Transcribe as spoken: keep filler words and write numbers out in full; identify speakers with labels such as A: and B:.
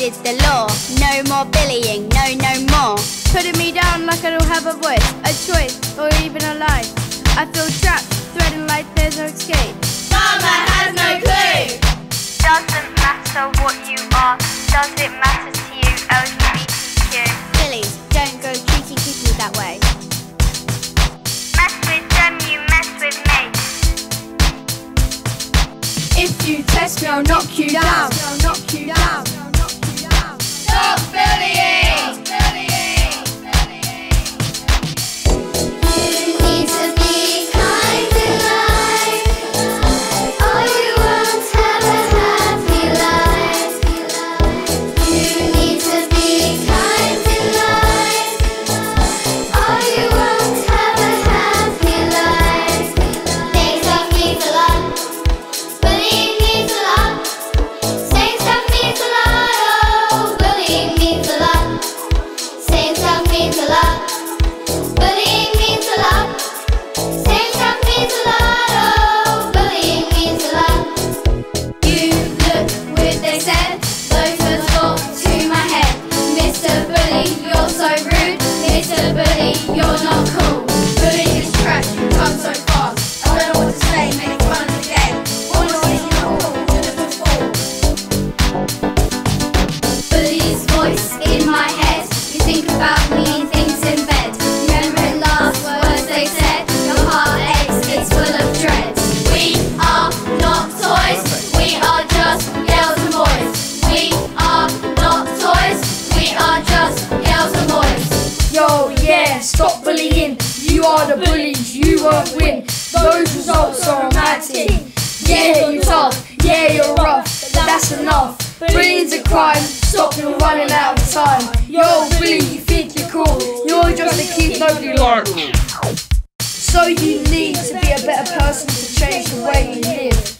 A: is the law. No more bullying, no, no more.
B: Putting me down like I don't have a voice, a choice, or even a life. I feel trapped, threading like there's no escape.
C: Mama has no clue.
D: Doesn't matter what you are, does it matter to you, L G B T Q?
A: Billies, don't go treating people that way.
D: Mess with them, you mess with me.
B: If you test me, I'll knock you down. I'll knock you down.
C: Stop bullying.
B: You're not cool. Bullying is trash, you come so fast. I don't know what to say, make fun of the game. Honestly, you're not cool, to the full. Bully's voice in my head. You think about me, things in bed. Remember the last words they said. Your heart aches, it's full of dread.
C: We are not toys. We are just girls and boys. We are not toys. We are just girls and boys.
B: Yo, yeah, stop bullying. You are the bullies, you won't win. Those results are a mad thing. Yeah, you're tough, yeah, you're rough, but that's enough. Bullying's a crime, stop, you're running out of time. Yo, bully, you think you're cool, you're just a kid nobody likes. So you need to be a better person to change the way you live.